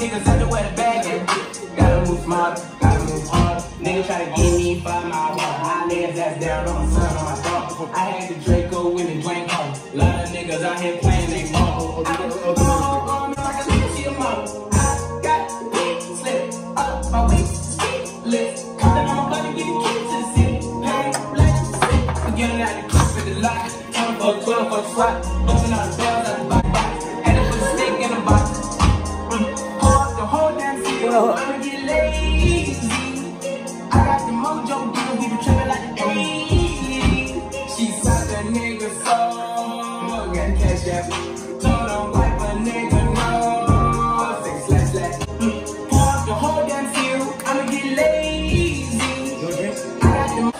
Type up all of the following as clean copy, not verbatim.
niggas out there where the bag at. Gotta move smart, gotta move hard. Niggas try to get me 5 miles. I lay his ass down on the sun on my thumb. I had the Draco with the Dwayne Cole. Lot of niggas out here playing they ball. I was on me like a nigga, she a model. I got big slip up my waist, lift. Calling on my body, get the key to the city. Pain, black, sick. Forget it out the clip with the lock. 10 for 12 for the swat. Open all the bells out the box. Had to put a stick in the box. Pour up the whole damn field. I'ma get lazy. I got the mojo deal. We been tripping like the 80s. She sucked a nigga soul. Got cash out. Told him wipe a nigga no. Say slash slash. Pour up the whole damn field. I'ma get lazy. I got the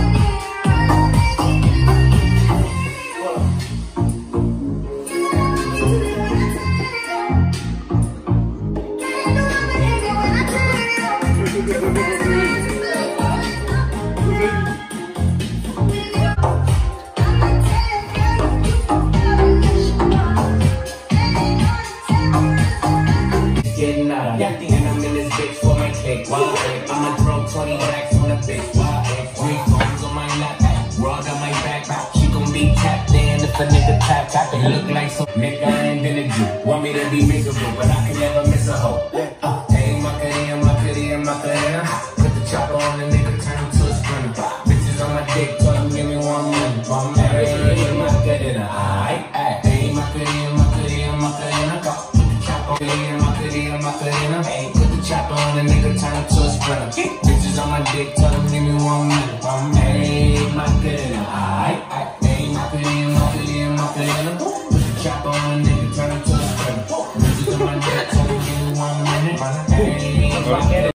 getting out of that thing and I'm in this bitch for my cake. I'ma throw 20 racks on the bitch. 3 phones on my lap, rod on my back. She gon' be tapped in if a nigga tap. It look like some nigga I ain't been a Jew. Want me to be miserable, but I can never miss a hoe. Hey, my career. Put the chopper on the nigga, turn him to a sprinter. Bitches on my dick, tell him give me 1 minute. Hey, my career, hey, my career. Put the chopper hey, put the chopper on the nigga, turn him to a sprinter. Bitches on my dick, tell him give me 1 minute. Hey, my career, hey, my career. Put the chopper on the nigga, turn him to